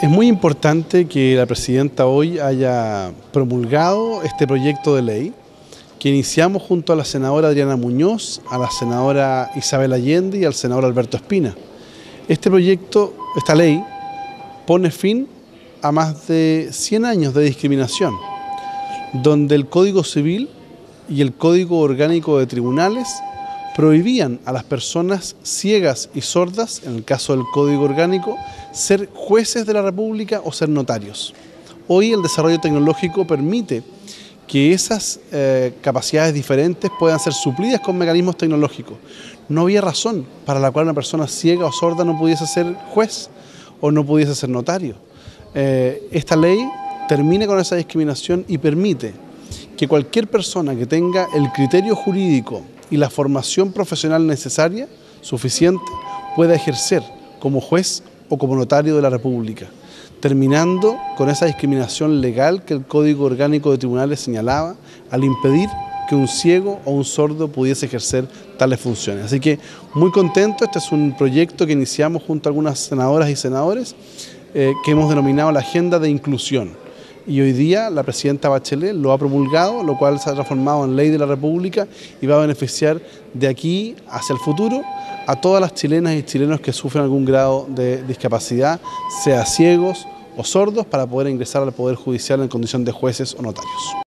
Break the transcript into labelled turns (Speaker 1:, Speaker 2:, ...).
Speaker 1: Es muy importante que la presidenta hoy haya promulgado este proyecto de ley que iniciamos junto a la senadora Adriana Muñoz, a la senadora Isabel Allende y al senador Alberto Espina. Este proyecto, esta ley, pone fin a más de 100 años de discriminación, donde el Código Civil y el Código Orgánico de Tribunales prohibían a las personas ciegas y sordas, en el caso del Código Orgánico, ser jueces de la República o ser notarios. Hoy el desarrollo tecnológico permite que esas capacidades diferentes puedan ser suplidas con mecanismos tecnológicos. No había razón para la cual una persona ciega o sorda no pudiese ser juez o no pudiese ser notario. Esta ley termina con esa discriminación y permite que cualquier persona que tenga el criterio jurídico y la formación profesional necesaria, suficiente, pueda ejercer como juez o como notario de la República, terminando con esa discriminación legal que el Código Orgánico de Tribunales señalaba al impedir que un ciego o un sordo pudiese ejercer tales funciones. Así que muy contento, este es un proyecto que iniciamos junto a algunas senadoras y senadores que hemos denominado la Agenda de Inclusión. Y hoy día la presidenta Bachelet lo ha promulgado, lo cual se ha transformado en ley de la República y va a beneficiar de aquí hacia el futuro a todas las chilenas y chilenos que sufren algún grado de discapacidad, sea ciegos o sordos, para poder ingresar al Poder Judicial en condición de jueces o notarios.